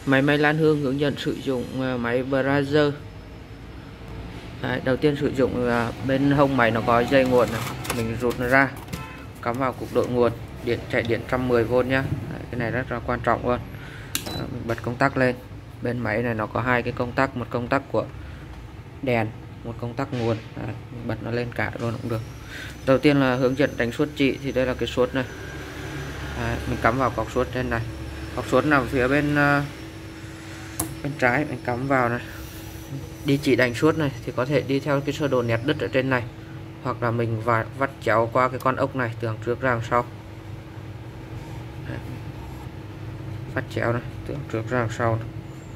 Máy lan hương hướng dẫn sử dụng máy Brother. Đấy, đầu tiên sử dụng là bên hông máy nó có dây nguồn này. Mình rút nó ra, cắm vào cục độ nguồn, chạy điện 110V nhá. Đấy, cái này rất là quan trọng luôn. Mình bật công tắc lên. Bên máy này nó có hai cái công tắc, một công tắc của đèn, một công tắc nguồn. Đấy, mình bật nó lên cả luôn cũng được. Đầu tiên là hướng dẫn đánh suốt trị, thì đây là cái suốt này. Đấy, mình cắm vào cọc suốt trên này. Cọc suốt nằm phía bên trái, mình cắm vào này. Đi chỉ đánh suốt này thì có thể đi theo cái sơ đồ nét đứt ở trên này, hoặc là mình vắt chéo qua cái con ốc này từ đằng trước ra đằng sau. Đấy. Vắt chéo này từ đằng trước ra đằng sau này.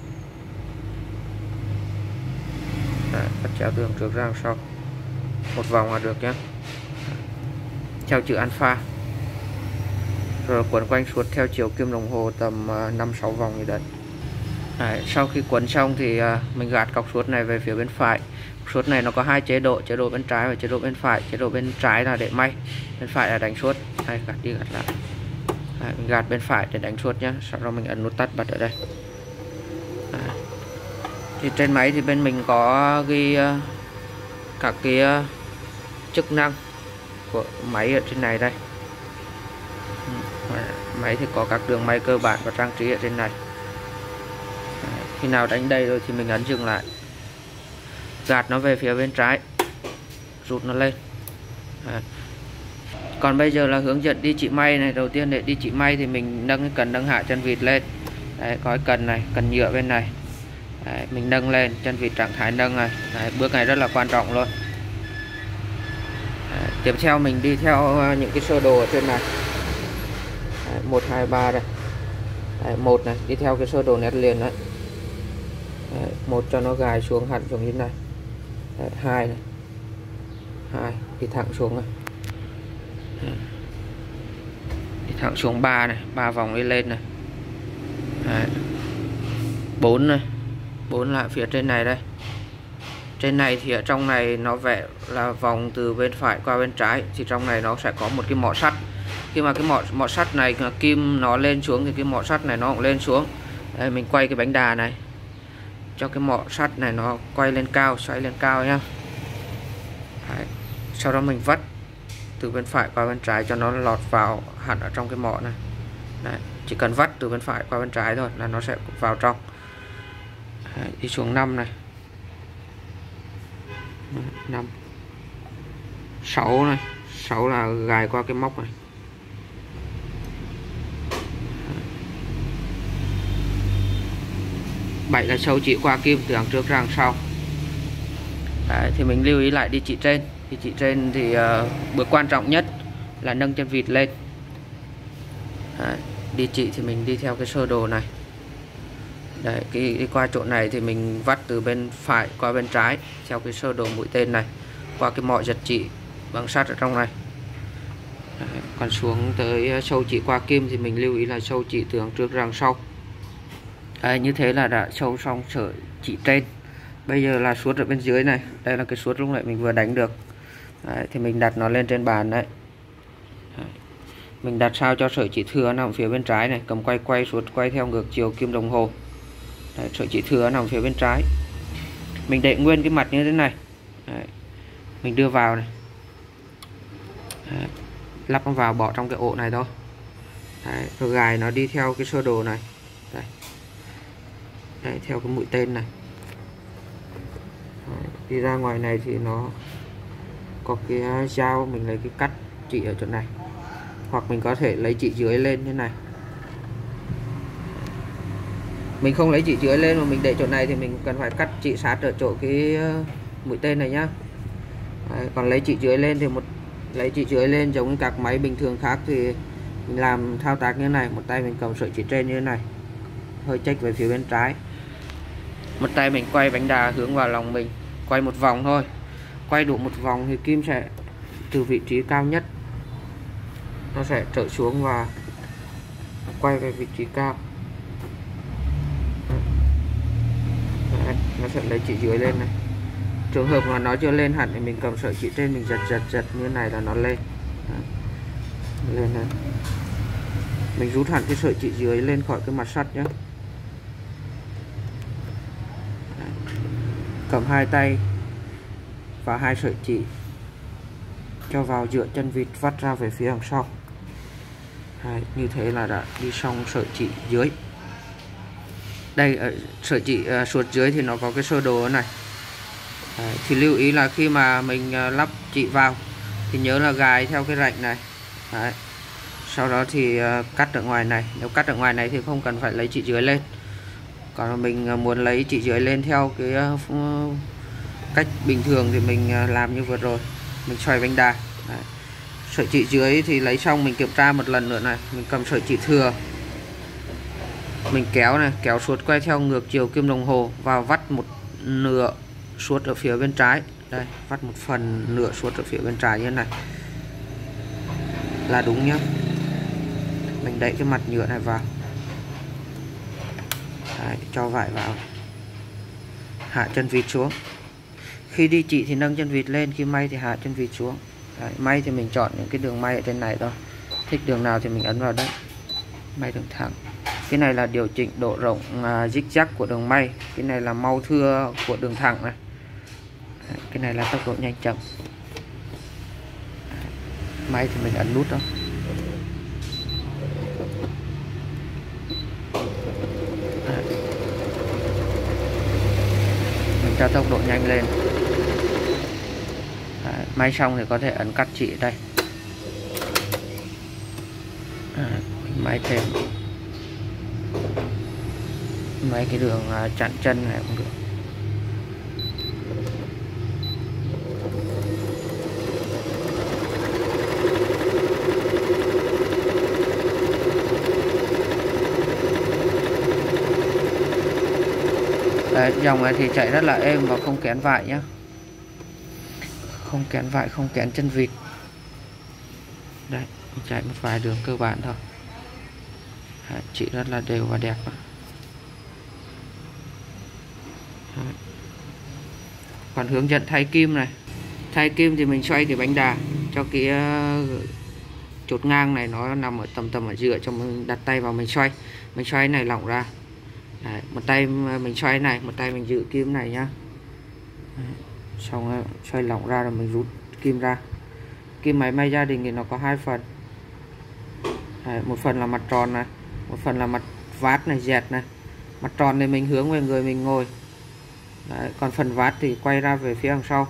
Đấy, vắt chéo từ đằng trước ra đằng sau một vòng là được nhé, theo chữ alpha, rồi quấn quanh suốt theo chiều kim đồng hồ tầm 5-6 vòng như đấy. Đấy, sau khi quấn xong thì mình gạt cọc suốt này về phía bên phải. Suốt này nó có hai chế độ bên trái và chế độ bên phải. Chế độ bên trái là để may, bên phải là đánh suốt. Đây, gạt đi gạt lại. Đấy, mình gạt bên phải để đánh suốt nhé, sau đó mình ấn nút tắt bật ở đây. Đấy. Thì trên máy thì bên mình có ghi các cái chức năng của máy ở trên này đây. Máy thì có các đường may cơ bản và trang trí ở trên này. Khi nào đánh đầy rồi thì mình ấn dừng lại, gạt nó về phía bên trái, rút nó lên. Đấy. Còn bây giờ là hướng dẫn đi chỉ may này. Đầu tiên để đi chỉ may thì mình nâng cái cần nâng hạ chân vịt lên. Đấy, có cái cần này, cần nhựa bên này. Đấy, mình nâng lên, chân vịt trạng thái nâng này. Đấy, bước này rất là quan trọng luôn. Đấy, tiếp theo mình đi theo những cái sơ đồ ở trên này. Đấy, 1, 2, 3 đây. Đấy, 1 này đi theo cái sơ đồ nét liền đấy. Đấy, 1 cho nó gài xuống hẳn xuống như thế này. Đấy, 2 này, 2 đi thẳng xuống này. Đấy, đi thẳng xuống 3 này, 3 vòng đi lên này. Đấy, 4 này, 4 là phía trên này đây. Trên này thì ở trong này nó vẽ là vòng từ bên phải qua bên trái, thì trong này nó sẽ có một cái mỏ sắt. Khi mà cái mỏ sắt này kim nó lên xuống thì cái mỏ sắt này nó cũng lên xuống. Đây, mình quay cái bánh đà này cho cái mỏ sắt này nó quay lên cao, xoay lên cao nhá. Đấy. Sau đó mình vắt từ bên phải qua bên trái cho nó lọt vào hẳn ở trong cái mỏ này. Đấy. Chỉ cần vắt từ bên phải qua bên trái thôi là nó sẽ vào trong. Đấy. Đi xuống 5 này, 5, 6 này, 6 là gài qua cái móc này. 7 là sâu chỉ qua kim từ đằng trước ra đằng sau. Đấy, thì mình lưu ý lại đi chỉ trên. Đi chỉ trên thì bước quan trọng nhất là nâng chân vịt lên. Đấy, đi chỉ thì mình đi theo cái sơ đồ này. Đấy, đi qua chỗ này thì mình vắt từ bên phải qua bên trái theo cái sơ đồ mũi tên này, qua cái mỏ giật chỉ bằng sắt ở trong này. Đấy, còn xuống tới sâu chỉ qua kim thì mình lưu ý là sâu chỉ từ đằng trước ra đằng sau. Đấy, như thế là đã sâu xong sợi chỉ trên. Bây giờ là suốt ở bên dưới này. Đây là cái suốt lúc nãy mình vừa đánh được. Đấy, thì mình đặt nó lên trên bàn đấy. Đấy. Mình đặt sao cho sợi chỉ thừa nằm phía bên trái này. Cầm quay suốt quay theo ngược chiều kim đồng hồ. Đấy, sợi chỉ thừa nằm phía bên trái. Mình để nguyên cái mặt như thế này. Đấy. Mình đưa vào này. Đấy. Lắp nó vào, bỏ trong cái ổ này thôi. Đấy. Rồi gài nó đi theo cái sơ đồ này. Đây. Đấy, theo cái mũi tên này. Đấy, đi ra ngoài này thì nó có cái dao, mình lấy cái cắt chỉ ở chỗ này, hoặc mình có thể lấy chỉ dưới lên như này. Mình không lấy chỉ dưới lên mà mình để chỗ này thì mình cần phải cắt chỉ sát ở chỗ cái mũi tên này nhá. Đấy, còn lấy chỉ dưới lên thì lấy chỉ dưới lên giống như các máy bình thường khác thì mình làm thao tác như thế này. Một tay mình cầm sợi chỉ trên như thế này, hơi chếch về phía bên trái. Một tay mình quay bánh đà hướng vào lòng mình, quay một vòng thôi. Quay đủ một vòng thì kim sẽ từ vị trí cao nhất nó sẽ trở xuống và quay về vị trí cao. Đấy, nó sẽ lấy chỉ dưới lên này. Trường hợp mà nó chưa lên hẳn thì mình cầm sợi chỉ trên mình giật như này là nó lên. Đấy. Lên này. Mình rút hẳn cái sợi chỉ dưới lên khỏi cái mặt sắt nhé. cầm hai tay và hai sợi chỉ cho vào giữa chân vịt, vắt ra về phía đằng sau. Đấy, như thế là đã đi xong sợi chỉ dưới. Đây ở sợi chỉ suốt dưới thì nó có cái sơ đồ này. Đấy, thì lưu ý là khi mà mình lắp chỉ vào thì nhớ là gài theo cái rãnh này. Đấy. Sau đó thì cắt ở ngoài này. Nếu cắt ở ngoài này thì không cần phải lấy chỉ dưới lên. Còn mà mình muốn lấy chỉ dưới lên theo cái cách bình thường thì mình làm như vừa rồi, mình xoay bánh đà. Đấy. Sợi chỉ dưới thì lấy xong mình kiểm tra một lần nữa này, mình cầm sợi chỉ thừa, mình kéo này, kéo suốt quay theo ngược chiều kim đồng hồ vào, vắt một nửa suốt ở phía bên trái. Đây, vắt một phần nửa suốt ở phía bên trái như thế này là đúng nhá. Mình đẩy cái mặt nhựa này vào. Đấy, cho vải vào, hạ chân vịt xuống. Khi đi chỉ thì nâng chân vịt lên, khi may thì hạ chân vịt xuống. Đấy, may thì mình chọn những cái đường may ở trên này thôi, thích đường nào thì mình ấn vào đấy. May đường thẳng. Cái này là điều chỉnh độ rộng zigzag của đường may. Cái này là mau thưa của đường thẳng này. Đấy, cái này là tốc độ nhanh chậm. Đấy, may thì mình ấn nút thôi. Đấy. Mình cho tốc độ nhanh lên. Đấy, may xong thì có thể ấn cắt chỉ đây. Đấy, mình may thêm mấy cái đường chặn chân này cũng được. Đấy, dòng này thì chạy rất là êm và không kén vải nhá. Không kén vải, không kén chân vịt. Đấy, mình chạy một vài đường cơ bản thôi. Đấy, chỉ rất là đều và đẹp. Đấy. Còn hướng dẫn thay kim này. Thay kim thì mình xoay cái bánh đà cho cái chốt ngang này nó nằm ở tầm ở giữa, cho mình đặt tay vào mình xoay. Mình xoay này lỏng ra. Đấy, một tay mình xoay này, một tay mình giữ kim này nhá. Đấy, xong xoay lỏng ra rồi mình rút kim ra. Kim máy may gia đình thì nó có hai phần. Đấy, một phần là mặt tròn này, một phần là mặt vát này, dẹt này. Mặt tròn thì mình hướng về người mình ngồi. Đấy, còn phần vát thì quay ra về phía đằng sau.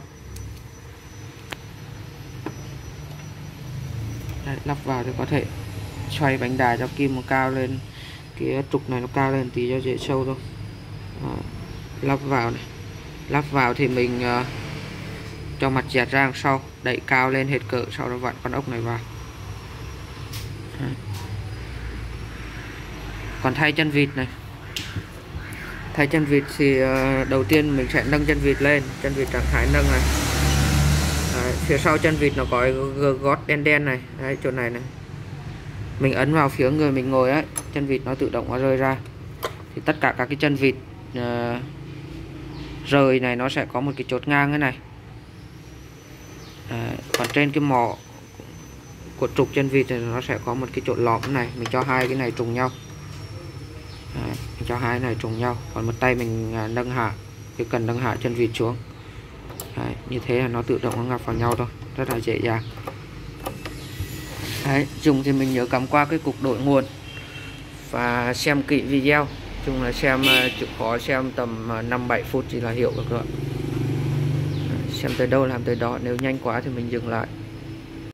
Đấy, lắp vào thì có thể xoay bánh đà cho kim nó cao lên, cái trục này nó cao lên tí cho dễ sâu thôi. Đó, lắp vào này. Lắp vào thì mình cho mặt dẹt ra đằng sau, đẩy cao lên hết cỡ, sau đó vặn con ốc này vào. Đấy. Còn thay chân vịt này. Thay chân vịt thì đầu tiên mình sẽ nâng chân vịt lên, chân vịt trạng thái nâng này. Đấy, phía sau chân vịt nó có gót đen đen này. Đấy, chỗ này này. Mình ấn vào phía người mình ngồi ấy, chân vịt nó tự động nó rơi ra. Thì tất cả các cái chân vịt rời này nó sẽ có một cái chốt ngang thế này. Còn trên cái mỏ của trục chân vịt thì nó sẽ có một cái chỗ lõm này. Mình cho hai cái này trùng nhau. Đấy, mình cho hai cái này trùng nhau. Còn một tay mình nâng hạ, cái cần nâng hạ chân vịt xuống. Đấy, như thế là nó tự động nó ngập vào nhau thôi, rất là dễ dàng. Đấy, dùng thì mình nhớ cắm qua cái cục đổi nguồn và xem kỹ video. Chung là xem chịu khó xem tầm 5-7 phút thì là hiểu được rồi. Xem tới đâu làm tới đó, nếu nhanh quá thì mình dừng lại.